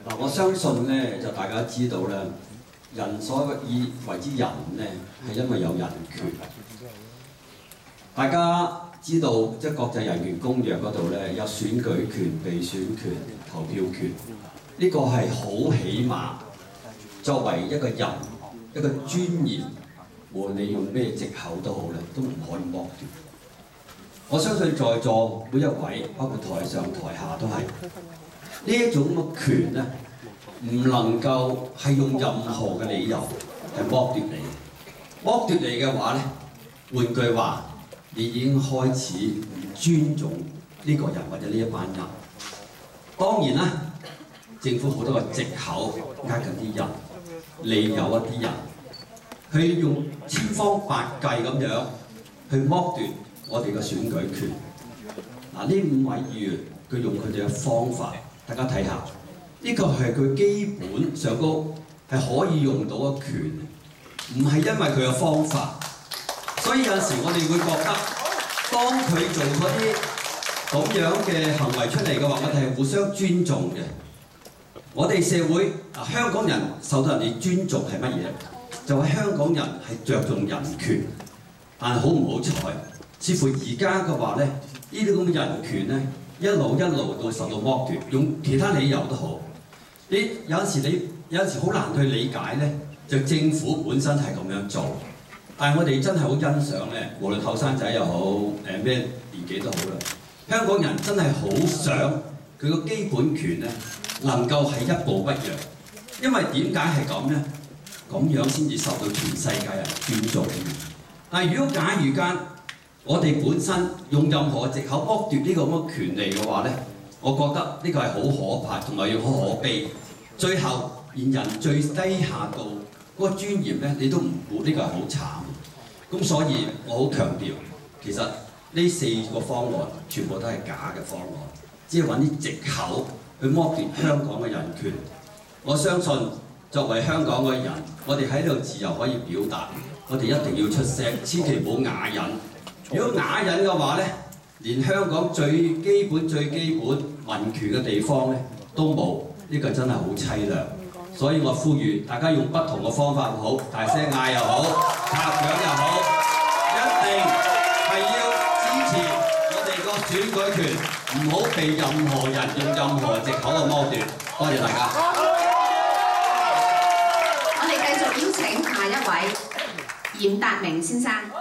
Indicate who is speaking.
Speaker 1: 嗱，我相信咧就大家知道咧，人所以為之人咧，係因為有人權。大家知道即係國際人權公約嗰度咧，有選舉權、被選權、投票權，呢個係好起碼。作為一個人，一個尊嚴，無論你用咩藉口都好咧，都唔可以剝奪。我相信在座每一位，包括台上台下都係呢一種嘅權咧，唔能夠係用任何嘅理由係剝奪你。剝奪你嘅話咧，換句話，你已經開始唔尊重呢個人或者呢一班人。當然啦，政府好多個藉口呃緊啲人，利誘一啲人，去用千方百計咁樣去剝奪我哋嘅選舉權。嗱，呢5位議員佢用佢哋嘅方法，大家睇下，呢個係佢基本上高係可以用到嘅權，唔係因為佢嘅方法。所以有時我哋會覺得，當佢做嗰啲咁樣嘅行為出嚟嘅話，我哋係互相尊重嘅。我哋社會香港人受到人哋尊重係乜嘢？就係香港人係着重人權，但係好唔好彩，似乎而家嘅話咧，呢啲咁嘅人權咧，一路到受到剝奪，用其他理由都好。你有時好難去理解咧，就政府本身係咁樣做，但係我哋真係好欣賞咧，無論後生仔又好，咩年紀都好啦，香港人真係好想佢個基本權咧，能夠係一步不讓，因為點解係咁呢？咁樣先至受到全世界人尊重。但係如果假如間我哋本身用任何藉口剝奪呢個咁嘅權利嘅話呢，我覺得呢個係好可怕，同埋要好可悲。最後連人最低下度嗰個尊嚴呢，你都唔顧，呢個係好慘。咁所以我好強調，其實呢4個方案全部都係假嘅方案，只係揾啲藉口去剝奪香港嘅人權。我相信作為香港嘅人，我哋喺度自由可以表達，我哋一定要出聲，千祈唔好啞忍。如果啞忍嘅話呢，連香港最基本民權嘅地方呢都冇，呢個真係好凄涼。所以我呼籲大家用不同嘅方法好，大聲嗌又好，拍掌又好，一定係要支持我哋個選舉權，唔好被任何人用任何藉口去剝奪。多謝大家。
Speaker 2: 我哋繼續邀請下一位嚴達明先生。